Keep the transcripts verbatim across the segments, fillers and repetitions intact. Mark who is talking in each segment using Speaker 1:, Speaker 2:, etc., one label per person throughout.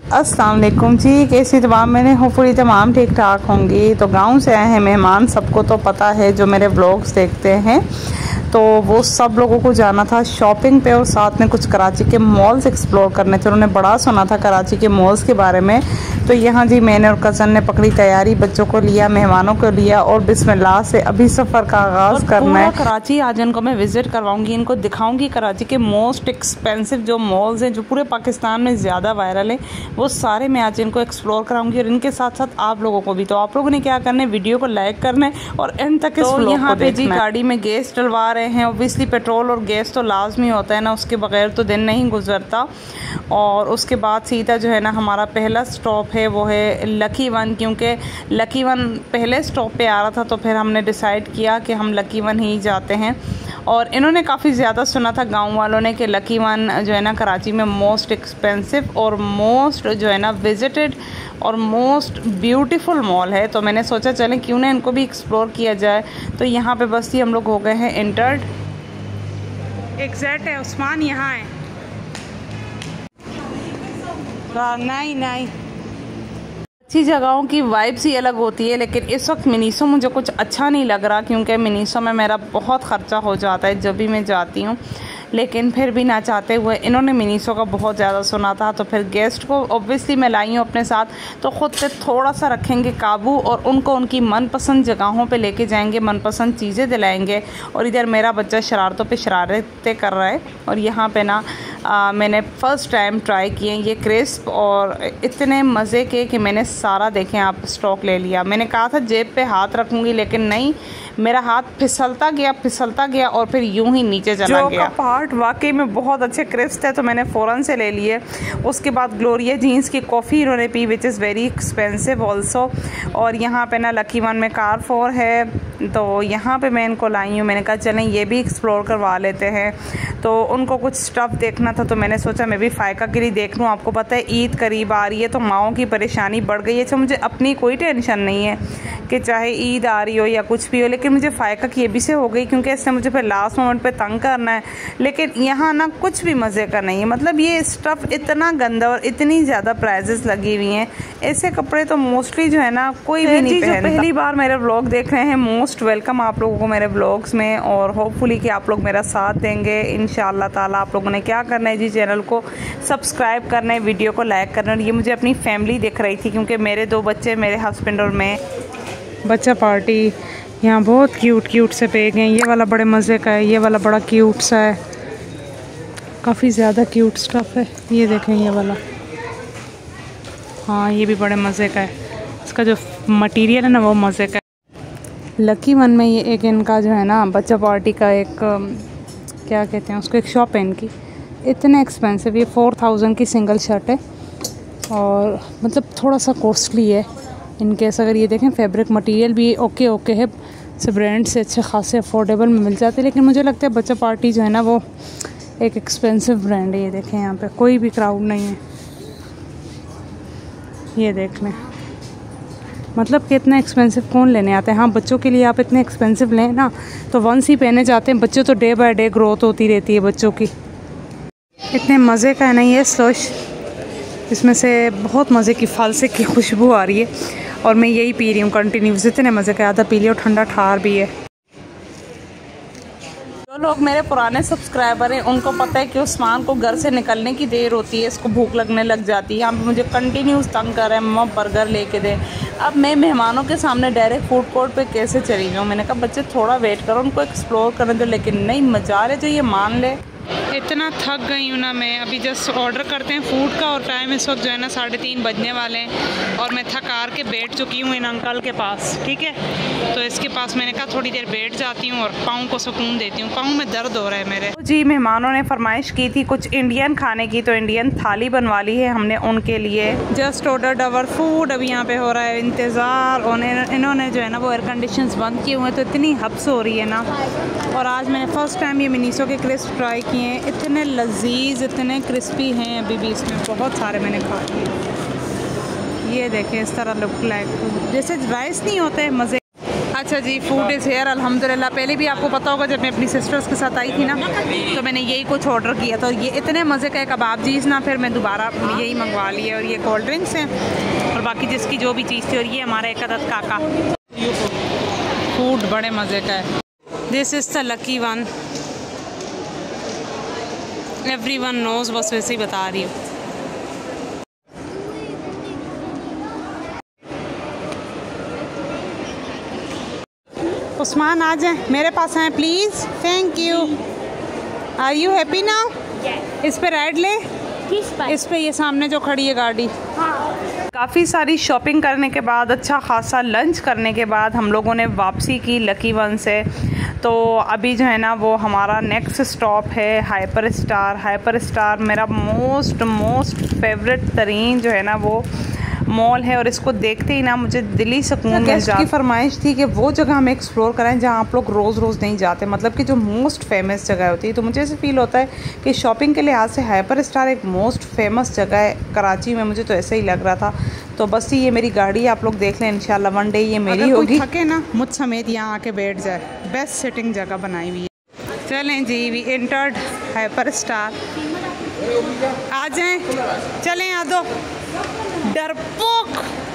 Speaker 1: अस्सलाम वालेकुम जी, कैसी तमाम मैंने होपफुली तमाम ठीक ठाक होंगी। तो गांव से आए हैं मेहमान, सबको तो पता है जो मेरे व्लॉग्स देखते हैं, तो वो सब लोगों को जाना था शॉपिंग पे और साथ में कुछ कराची के मॉल्स एक्सप्लोर करने थे। उन्होंने बड़ा सुना था कराची के मॉल्स के बारे में। तो यहाँ जी मैंने और कज़न ने पकड़ी तैयारी, बच्चों को लिया, मेहमानों को लिया और बिस्मिल्लाह से अभी सफ़र का आगाज़ करना है। कराची आज इनको मैं विज़िट करवाऊँगी, इनको दिखाऊँगी कराची के मोस्ट एक्सपेंसिव जो मॉल्स हैं जो पूरे पाकिस्तान में ज़्यादा वायरल है, वो सारे मैं आज इनको एक्सप्लोर कराऊंगी और इनके साथ साथ आप लोगों को भी। तो आप लोगों ने क्या करना है, वीडियो को लाइक करना है और एंड तक इस व्लॉग को देखना है। यहाँ पे जी गाड़ी में गैस डलवा रहे हैं। ऑब्वियसली पेट्रोल और गैस तो लाजमी होता है ना, उसके बगैर तो दिन नहीं गुजरता। और उसके बाद सीधा जो है ना हमारा पहला स्टॉप है वो है लकी वन, क्योंकि लकी वन पहले स्टॉप पे आ रहा था तो फिर हमने डिसाइड किया कि हम लकी वन ही जाते हैं। और इन्होंने काफ़ी ज़्यादा सुना था गांव वालों ने कि लकी वन जो है ना कराची में मोस्ट एक्सपेंसिव और मोस्ट जो है ना विजिटेड और मोस्ट ब्यूटीफुल मॉल है। तो मैंने सोचा चलें क्यों ना इनको भी एक्सप्लोर किया जाए। तो यहाँ पे बस ही हम लोग हो गए हैं इंटर्ड। एग्जैक्ट है उस्मान, यहाँ है। नहीं नहीं अच्छी जगहों की वाइब्स ही अलग होती है, लेकिन इस वक्त मिनीसो मुझे कुछ अच्छा नहीं लग रहा, क्योंकि मिनीसो में मेरा बहुत ख़र्चा हो जाता है जब भी मैं जाती हूँ। लेकिन फिर भी ना चाहते हुए इन्होंने मिनीसो का बहुत ज़्यादा सुना था, तो फिर गेस्ट को ऑब्वियसली मैं लाई हूँ अपने साथ, तो ख़ुद पे थोड़ा सा रखेंगे काबू और उनको उनकी मनपसंद जगहों पे लेके जाएंगे, मनपसंद चीज़ें दिलाएंगे। और इधर मेरा बच्चा शरारतों पे शरारतें कर रहा है। और यहाँ पे ना आ, मैंने फ़र्स्ट टाइम ट्राई किए ये क्रिस्प, और इतने मज़े के कि मैंने सारा देखें आप स्टॉक ले लिया। मैंने कहा था जेब पे हाथ रखूँगी, लेकिन नहीं, मेरा हाथ फिसलता गया फिसलता गया और फिर यूं ही नीचे चला गया। जो पार्ट वाकई में बहुत अच्छे क्रिस्प थे, तो मैंने फ़ौरन से ले लिए। उसके बाद ग्लोरिया जीन्स की कॉफ़ी इन्होंने पी, which is very expensive also. और यहाँ पे ना लकी वन में कार फोर है, तो यहाँ पे मैं इनको लाई हूँ। मैंने कहा चलें ये भी एक्सप्लोर करवा लेते हैं। तो उनको कुछ स्टफ़ देखना था, तो मैंने सोचा मैं भी फ़ायका के लिए देख लूँ। आपको पता है ईद करीब आ रही है, तो माओं की परेशानी बढ़ गई है। तो मुझे अपनी कोई टेंशन नहीं है कि चाहे ईद आ रही हो या कुछ भी हो, लेकिन मुझे फ़ायका की ये भी से हो गई, क्योंकि इससे मुझे फिर लास्ट मोमेंट पे तंग करना है। लेकिन यहाँ ना कुछ भी मज़े का नहीं है, मतलब ये स्टफ़ इतना गंदा और इतनी ज़्यादा प्राइजेस लगी हुई हैं। ऐसे कपड़े तो मोस्टली जो है ना कोई भी नहीं पहनता। पहली बार मेरे व्लॉग देख रहे हैं, मोस्ट वेलकम आप लोगों को मेरे व्लॉग्स में, और होपफुली कि आप लोग मेरा साथ देंगे इंशाअल्लाह ताला। आप लोगों ने क्या करना है जी, चैनल को सब्सक्राइब करना है, वीडियो को लाइक करना है। ये मुझे अपनी फैमिली दिख रही थी, क्योंकि मेरे दो बच्चे, मेरे हस्बैंड और मैं। बच्चा पार्टी यहाँ बहुत क्यूट क्यूट से बैग हैं। ये वाला बड़े मज़े का है, ये वाला बड़ा क्यूट सा है, काफ़ी ज़्यादा क्यूट स्टफ़ है। ये देखें ये वाला, हाँ ये भी बड़े मज़े का है। इसका जो मटेरियल है ना वो मज़े का है। लकी वन में ये एक इनका जो है ना बच्चा पार्टी का एक क्या कहते हैं उसको, एक शॉप है इनकी। इतने एक्सपेंसिव, ये फोर थाउजेंड की सिंगल शर्ट है और मतलब थोड़ा सा कॉस्टली है इनके। अगर ये देखें फैब्रिक मटेरियल भी ओके ओके है, से ब्रांड से अच्छे खासे अफोर्डेबल में मिल जाते हैं। लेकिन मुझे लगता है बच्चा पार्टी जो है ना वो एक एक्सपेंसिव ब्रांड है। ये देखें यहाँ पे कोई भी क्राउड नहीं है, ये देख लें। मतलब कि इतना एक्सपेंसिव कौन लेने आता है। हाँ बच्चों के लिए आप इतने एक्सपेंसिव लें ना तो वंस ही पहने जाते हैं। बच्चों तो डे बाय डे ग्रोथ होती रहती है बच्चों की। इतने मज़े का है ना ये स्लश, इसमें से बहुत मज़े की फालसे की खुशबू आ रही है और मैं यही पी रही हूँ कंटिन्यूस। इतने मज़े का, आधा पी लिया और ठंडा ठार भी है। जो लोग मेरे पुराने सब्सक्राइबर हैं उनको पता है कि उस्मान को घर से निकलने की देर होती है, इसको भूख लगने लग जाती है। यहाँ पे मुझे कंटिन्यूस तंग कर रहे हैं, मम्मा बर्गर लेके दे। अब मैं मेहमानों के सामने डायरेक्ट फूड कोर्ट पे कैसे चली जाऊँ। मैंने कहा बच्चे थोड़ा वेट करो, उनको एक्सप्लोर करने दो। लेकिन नहीं, मजा रहे जो ये मान ले। इतना थक गई हूँ ना मैं। अभी जस्ट ऑर्डर करते हैं फूड का और टाइम इस वक्त जो है ना साढ़े तीन बजने वाले हैं और मैं थक हार के बैठ चुकी हूँ इन अंकल के पास। ठीक है, तो इसके पास मैंने कहा थोड़ी देर बैठ जाती हूँ और पाँव को सुकून देती हूँ। पाँव में दर्द हो रहा है मेरे। जी मेहमानों ने फरमाइश की थी कुछ इंडियन खाने की, तो इंडियन थाली बनवा ली है हमने उनके लिए। Just ordered our food. अभी यहाँ पे हो रहा है इंतज़ार और इन्होंने जो है ना वो एयर कंडीशंस बंद किए हुए हैं, तो इतनी हब्स हो रही है ना। और आज मैंने फ़र्स्ट टाइम ये मिनीसो के क्रिस्प ट्राई किए हैं, इतने लजीज, इतने क्रिस्पी हैं। अभी भी इसमें बहुत सारे मैंने खा लिए। ये देखें इस तरह लुक लाइक, जैसे राइस नहीं होते मज़े। अच्छा जी, फूड इज़ हेयर अल्हम्दुलिल्लाह। पहले भी आपको पता होगा जब मैं अपनी सिस्टर्स के साथ आई थी ना, तो मैंने यही कुछ ऑर्डर किया था। ये इतने मज़े का कबाब चीज़ ना, फिर मैं दोबारा यही मंगवा लिया। और ये कोल्ड ड्रिंक्स हैं और बाकी जिसकी जो भी चीज़ थी। और ये हमारा एक अदद काका। फूड बड़े मज़े का है। This is the lucky one, every one knows, बस वैसे ही बता रही हूँ। उस्मान आ जाए मेरे पास आए please, thank you. Are you happy ना? इस पे राइड ले, इस पे ये सामने जो खड़ी है गाड़ी। हाँ। काफ़ी सारी शॉपिंग करने के बाद, अच्छा खासा लंच करने के बाद हम लोगों ने वापसी की लकी वन से। तो अभी जो है ना वो हमारा नेक्स्ट स्टॉप है हाइपर स्टार। हाइपर स्टार मेरा मोस्ट मोस्ट फेवरेट तरीन जो है ना वो मॉल है। और इसको देखते ही ना मुझे दिली सुकून मिल जाता। की फरमाइश थी कि वो जगह हमें एक्सप्लोर कराएं जहां आप लोग रोज़ रोज़ नहीं जाते, मतलब कि जो मोस्ट फेमस जगह होती है। तो मुझे ऐसे फील होता है कि शॉपिंग के लिहाज से हाइपर स्टार एक मोस्ट फेमस जगह है कराची में। मुझे तो ऐसे ही लग रहा था। तो बस ये मेरी गाड़ी आप लोग देख लें, इंशाल्लाह वन डे ये मेरी होगी। थके ना मुझ समेत यहाँ आके बैठ जाए, बेस्ट सिटिंग जगह बनाई हुई है। चलें जी, वी एंटर्ड हाइपर स्टार। आ जाएं, चलें आ दो डरपोक।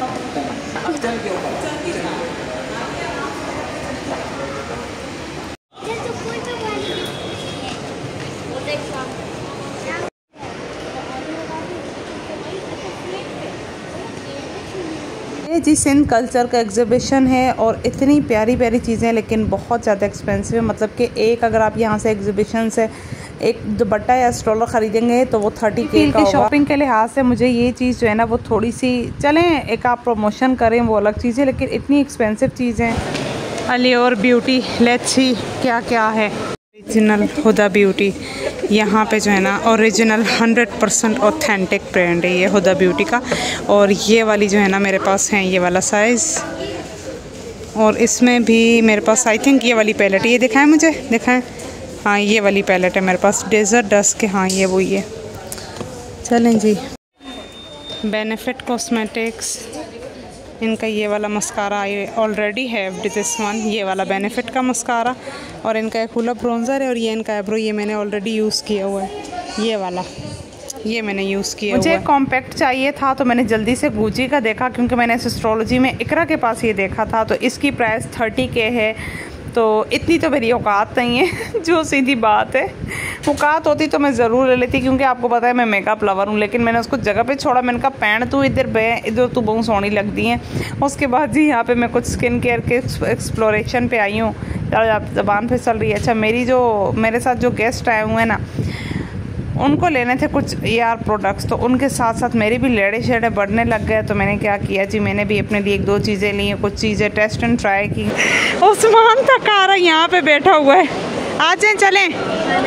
Speaker 1: ये जी सिंध कल्चर का एग्जीबिशन है और इतनी प्यारी प्यारी चीज़ें, लेकिन बहुत ज़्यादा एक्सपेंसिव है। मतलब कि एक अगर आप यहाँ से एग्जीबिशन से एक दुपट्टा या स्ट्रोलर ख़रीदेंगे तो वो थर्टी के का होगा। शॉपिंग के लिहाज से मुझे ये चीज़ जो है ना वो थोड़ी सी, चलें एक आप प्रमोशन करें वो अलग चीज़ है, लेकिन इतनी एक्सपेंसिव चीज़ें। अली और ब्यूटी, लेट्स सी क्या क्या है। ओरिजिनल हुदा ब्यूटी, यहाँ पे जो है ना original hundred percent authentic brand है ये हुदा ब्यूटी का। और ये वाली जो है ना मेरे पास है ये वाला साइज़, और इसमें भी मेरे पास आई थिंक ये वाली पैलेट, ये दिखाएं मुझे, दिखाएं। हाँ ये वाली पैलेट है मेरे पास, डेजर्ट डस्ट के। हाँ ये वो ये। चलें जी, बेनिफिट कॉस्मेटिक्स, इनका ये वाला मस्कारा आई ऑलरेडी है दिस वन, ये वाला बेनिफिट का मस्कारा। और इनका एक फुल ब्रोंज़र है। और ये इनका आईब्रो, ये मैंने ऑलरेडी यूज़ किया हुआ है, ये वाला ये मैंने यूज़ किया। मुझे कॉम्पैक्ट चाहिए था तो मैंने जल्दी से गुची का देखा, क्योंकि मैंने एस्ट्रोलॉजी में इकरा के पास ये देखा था। तो इसकी प्राइस थर्टी के है। तो इतनी तो मेरी औकात नहीं है, जो सीधी बात है। औकात होती तो मैं ज़रूर ले लेती, क्योंकि आपको पता है मैं मेकअप लवर हूँ। लेकिन मैंने उसको जगह पे छोड़ा, मैंने कहा पैन तू इधर बे, इधर तू बहुत सोहनी लगती हैं। उसके बाद जी यहाँ पे मैं कुछ स्किन केयर के एक्सप्लोरेशन पे आई हूँ। ज़बान पे चल रही है। अच्छा, मेरी जो मेरे साथ जो गेस्ट आए हुए हैं ना, उनको लेने थे कुछ यार प्रोडक्ट्स, तो उनके साथ साथ मेरी भी लेड़े शेड़े बढ़ने लग गए। तो मैंने क्या किया जी, मैंने भी अपने लिए एक दो चीज़ें ली, कुछ चीज़ें टेस्ट एंड ट्राई की। उस्मान तक आ रहा यहाँ पे बैठा हुआ है। आ जाएं, चलें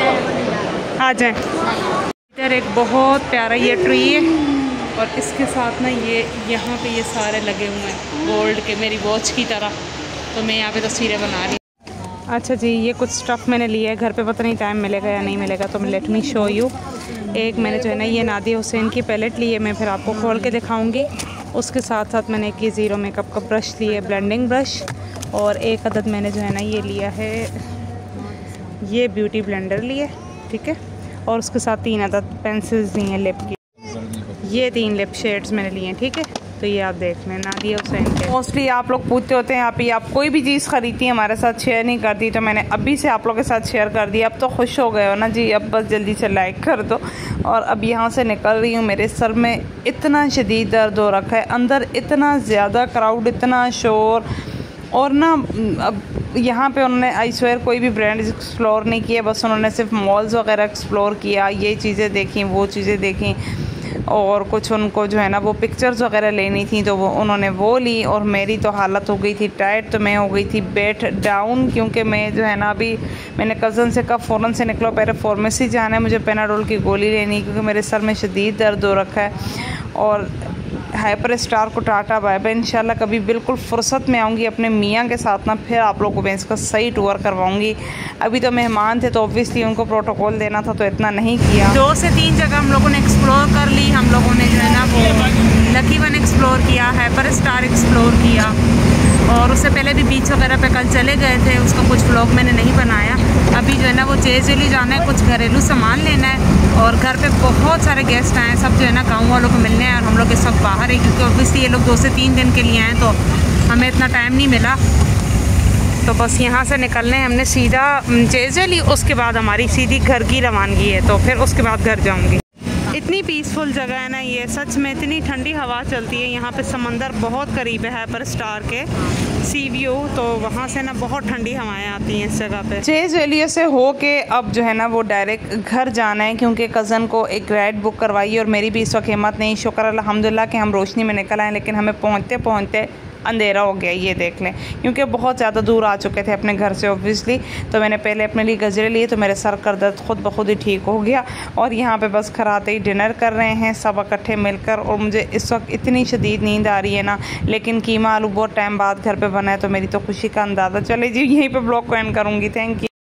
Speaker 1: आ जाएं। इधर एक बहुत प्यारा ये ट्री है और इसके साथ ना ये यहाँ पे ये सारे लगे हुए हैं गोल्ड के, मेरी वॉच की तरह। तो मैं यहाँ पे तस्वीरें बना रही हूँ। अच्छा जी, ये कुछ स्टफ़ मैंने लिया है घर पे, पता नहीं टाइम मिलेगा या नहीं मिलेगा, तो लेट मी शो यू। एक मैंने जो है ना ये नादिया हुसैन की पैलेट ली है, मैं फिर आपको खोल के दिखाऊंगी। उसके साथ साथ मैंने एक ये ज़ीरो मेकअप का ब्रश लिया है, ब्लेंडिंग ब्रश। और एक अदद मैंने जो है ना ये लिया है, ये ब्यूटी ब्लेंडर लिया, ठीक है। और उसके साथ तीन अदद पेंसिल्स दी हैं लिप की, ये तीन लिप शेड्स मैंने लिए हैं, ठीक है। तो ये आप देख लें, नादिया हुसैन के। मोस्टली आप लोग पूछते होते हैं आप ही आप कोई भी चीज़ खरीदती हैं हमारे साथ शेयर नहीं करती, तो मैंने अभी से आप लोगों के साथ शेयर कर दिया। अब तो खुश हो गए हो ना जी, अब बस जल्दी से लाइक कर दो। और अब यहाँ से निकल रही हूँ, मेरे सर में इतना शदीद दर्द हो रखा है, अंदर इतना ज़्यादा क्राउड, इतना शोर। और ना अब यहाँ पे उन्होंने आई स्वेयर कोई भी ब्रांड एक्सप्लोर नहीं किया, बस उन्होंने सिर्फ मॉल्स वगैरह एक्सप्लोर किया, ये चीज़ें देखी वो चीज़ें देखी। और कुछ उनको जो है ना वो पिक्चर्स वगैरह लेनी थी, तो वो उन्होंने वो ली। और मेरी तो हालत हो गई थी टाइट, तो मैं हो गई थी बेड डाउन, क्योंकि मैं जो है ना अभी मैंने कज़न से कहा फ़ौरन से निकलो, पहले फार्मेसी जाना है, मुझे पेनाडोल की गोली लेनी, क्योंकि मेरे सर में शदीद दर्द हो रखा है। और हाइपर स्टार को टाटा बाय बाय, इंशाल्लाह कभी बिल्कुल फुर्सत में आऊँगी अपने मियाँ के साथ ना, फिर आप लोगों को मैं इसका सही टूर करवाऊँगी। अभी तो मेहमान थे तो ऑब्वियसली उनको प्रोटोकॉल देना था, तो इतना नहीं किया। दो से तीन जगह हम लोगों ने एक्सप्लोर कर ली। हम लोगों ने जो है ना वो लकी वन एक्सप्लोर किया, हाइपर स्टार एक्सप्लोर किया, और उससे पहले भी बीच वगैरह पे कल चले गए थे, उसका कुछ व्लॉग मैंने नहीं बनाया। अभी जो है ना वो चेज़ वेली जाना है, कुछ घरेलू सामान लेना है और घर पे बहुत सारे गेस्ट आए हैं, सब जो है ना गाँव वालों को मिलने हैं और हम लोग इस वक्त बाहर है क्योंकि ऑब्वियसली ये लोग दो से तीन दिन के लिए आए तो हमें इतना टाइम नहीं मिला। तो बस यहाँ से निकलने हमने सीधा चेज़ वेली, उसके बाद हमारी सीधी घर की रवानगी है, तो फिर उसके बाद घर जाऊँगी। इतनी पीसफुल जगह है ना ये, सच में इतनी ठंडी हवा चलती है। यहाँ पे समंदर बहुत करीब है हाइपर स्टार के सी व्यू, तो वहाँ से ना बहुत ठंडी हवाएं आती हैं इस जगह पे। चेज़ वेली से हो के अब जो है ना वो डायरेक्ट घर जाना है क्योंकि कज़न को एक राइड बुक करवाई और मेरी भी इस वक्त हिम्मत नहीं। शुक्र अल्हम्दुलिल्लाह कि हम रोशनी में निकल आए, लेकिन हमें पहुँचते पहुँचते अंधेरा हो गया, ये देख लें, क्योंकि बहुत ज़्यादा दूर आ चुके थे अपने घर से ऑब्वियसली। तो मैंने पहले अपने लिए गजरे लिए तो मेरे सर का दर्द खुद ब खुद ही ठीक हो गया। और यहाँ पे बस घर आते ही डिनर कर रहे हैं सब इकट्ठे मिलकर, और मुझे इस वक्त इतनी शदीद नींद आ रही है ना, लेकिन कीमा आलू बहुत टाइम बाद घर पे बना है तो मेरी तो खुशी का अंदाज़ा। चले जी यहीं पर ब्लॉग को एंड करूँगी। Thank you.